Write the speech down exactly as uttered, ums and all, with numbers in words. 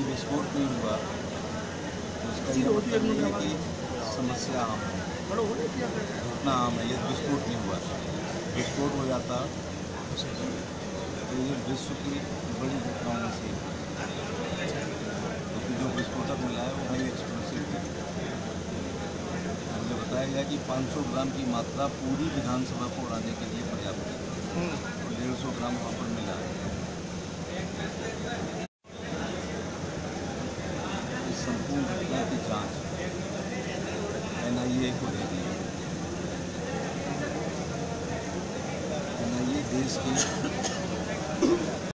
विस्फोट नहीं हुआ, उसका ये मतलब नहीं है कि समस्या आम है, घटना आम है। ये विस्फोट नहीं हुआ, विस्फोट हो जाता तो ये विश्व की बड़ी घटनाओं में से क्योंकि जो विस्फोटक मिला है वो हाई एक्सप्लोसिव है। मुझे बताया गया कि पाँच सौ ग्राम की मात्रा पूरी विधानसभा को उड़ाने के लिए पर्याप्त है और डेढ़ सौ ग्राम वहाँ पर मिला है। इस संपूर्ण घटना की जांच एन आई ए को दे दी है। एन आई ए देश के